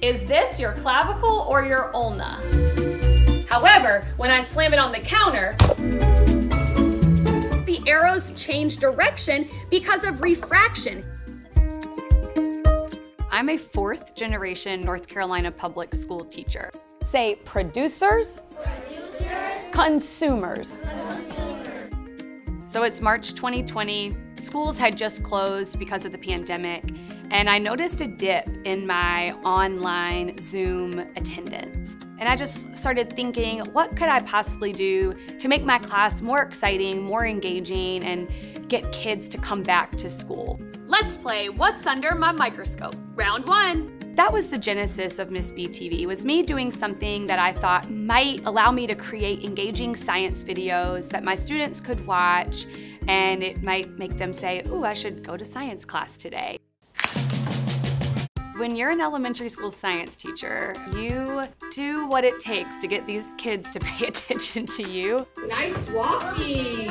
Is this your clavicle or your ulna? However, when I slam it on the counter, the arrows change direction because of refraction. I'm a 4th generation North Carolina public school teacher. Say producers, consumers. So it's March 2020. Schools had just closed because of the pandemic, and I noticed a dip in my online Zoom attendance. And I just started thinking, what could I possibly do to make my class more exciting, more engaging, and get kids to come back to school? Let's play What's Under My Microscope, round 1. That was the genesis of Miss B TV, was me doing something that I thought might allow me to create engaging science videos that my students could watch, and it might make them say, ooh, I should go to science class today. When you're an elementary school science teacher, you do what it takes to get these kids to pay attention to you. Nice walking.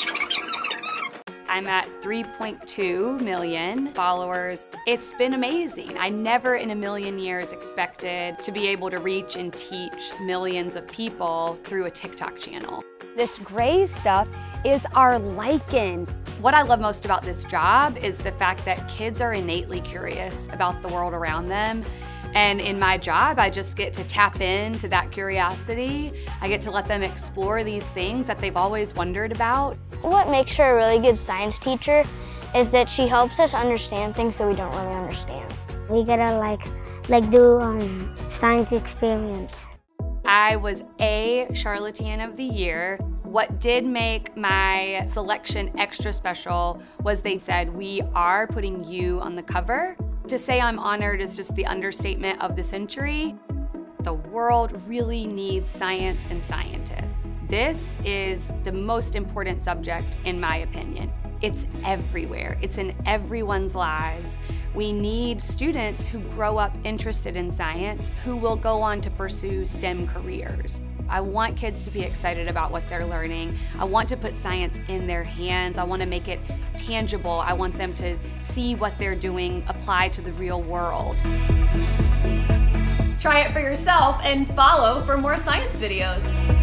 I'm at 3.2 million followers. It's been amazing. I never in a million years expected to be able to reach and teach millions of people through a TikTok channel. This gray stuff is our lichen. What I love most about this job is the fact that kids are innately curious about the world around them. And in my job, I just get to tap into that curiosity. I get to let them explore these things that they've always wondered about. What makes her a really good science teacher is that she helps us understand things that we don't really understand. We gotta like do science experiments. I was a Charlatan of the Year. What did make my selection extra special was they said, we are putting you on the cover. To say I'm honored is just the understatement of the century. The world really needs science and scientists. This is the most important subject, in my opinion. It's everywhere. It's in everyone's lives. We need students who grow up interested in science who will go on to pursue STEM careers. I want kids to be excited about what they're learning. I want to put science in their hands. I want to make it tangible. I want them to see what they're doing apply to the real world. Try it for yourself and follow for more science videos.